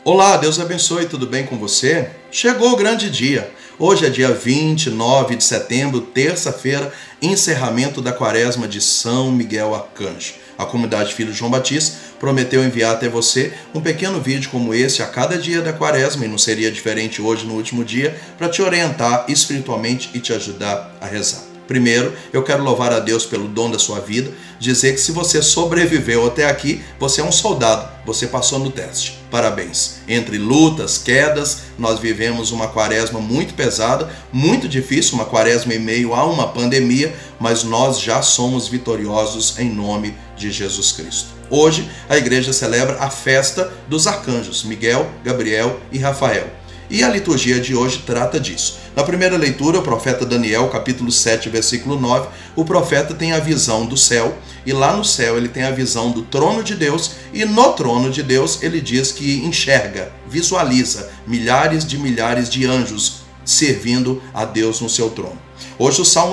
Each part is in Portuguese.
Olá, Deus abençoe, tudo bem com você? Chegou o grande dia. Hoje é dia 29 de setembro, terça-feira, encerramento da quaresma de São Miguel Arcanjo. A comunidade Filho João Batista prometeu enviar até você um pequeno vídeo como esse a cada dia da quaresma, e não seria diferente hoje no último dia, para te orientar espiritualmente e te ajudar a rezar. Primeiro, eu quero louvar a Deus pelo dom da sua vida, dizer que se você sobreviveu até aqui, você é um soldado, você passou no teste. Parabéns. Entre lutas, quedas, nós vivemos uma quaresma muito pesada, muito difícil, uma quaresma em meio a uma pandemia, mas nós já somos vitoriosos em nome de Jesus Cristo. Hoje, a igreja celebra a festa dos arcanjos, Miguel, Gabriel e Rafael. E a liturgia de hoje trata disso. Na primeira leitura, o profeta Daniel, capítulo 7, versículo 9, o profeta tem a visão do céu, e lá no céu ele tem a visão do trono de Deus, e no trono de Deus ele diz que enxerga, visualiza milhares de anjos servindo a Deus no seu trono. Hoje o Salmo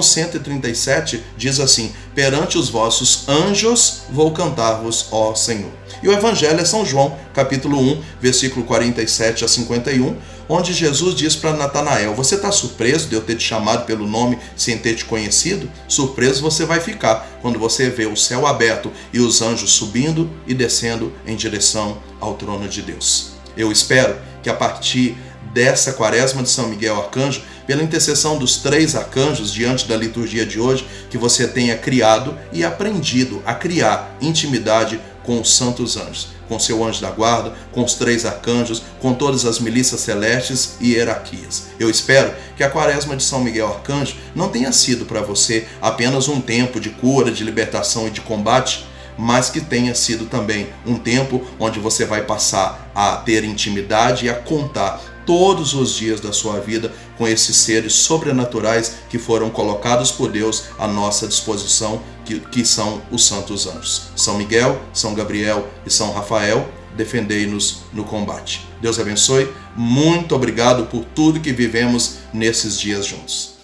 137 diz assim: perante os vossos anjos vou cantar-vos, ó Senhor. E o Evangelho é São João, capítulo 1, versículo 47 a 51, onde Jesus diz para Natanael: você está surpreso de eu ter te chamado pelo nome sem ter te conhecido? Surpreso você vai ficar quando você vê o céu aberto e os anjos subindo e descendo em direção ao trono de Deus. Eu espero que a partir dessa quaresma de São Miguel Arcanjo, pela intercessão dos 3 arcanjos diante da liturgia de hoje, que você tenha criado e aprendido a criar intimidade com os santos anjos, com seu anjo da guarda, com os 3 arcanjos, com todas as milícias celestes e hierarquias. Eu espero que a quaresma de São Miguel Arcanjo não tenha sido para você apenas um tempo de cura, de libertação e de combate, mas que tenha sido também um tempo onde você vai passar a ter intimidade e a contar todos os dias da sua vida com esses seres sobrenaturais que foram colocados por Deus à nossa disposição, que são os santos anjos. São Miguel, São Gabriel e São Rafael, defendei-nos no combate. Deus abençoe, muito obrigado por tudo que vivemos nesses dias juntos.